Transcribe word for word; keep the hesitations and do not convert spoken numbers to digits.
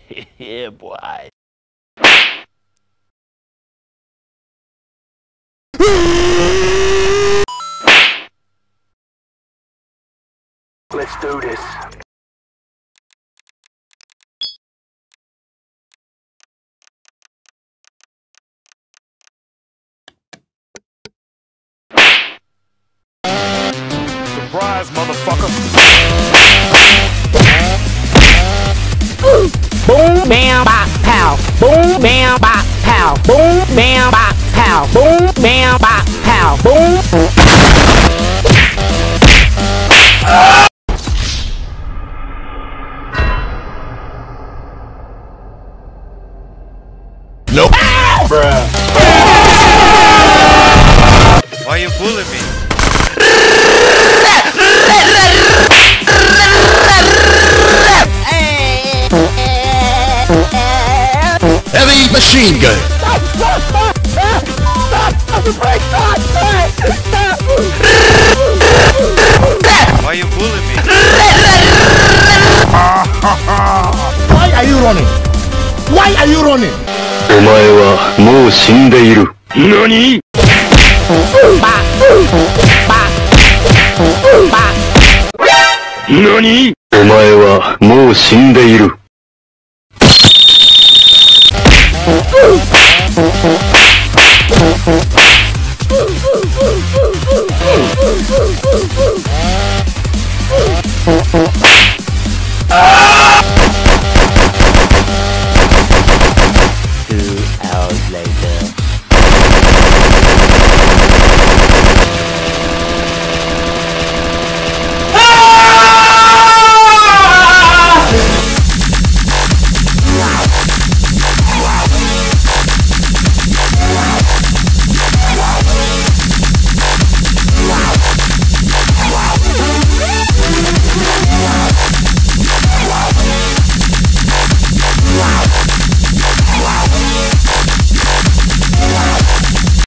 Yeah, boy. Let's do this. Surprise, motherfucker. Boom, bam, bop, pow. Boom, bam, bop, pow. Boom, bam, bop, pow. Boom, bam, bop, pow. Boom. Nope. Bruh. Why you bullying me? Heavy machine gun. Why you bullying me? Why are you running? Why are you running? お前はもう死んでいる。何？何？お前はもう死んでいる。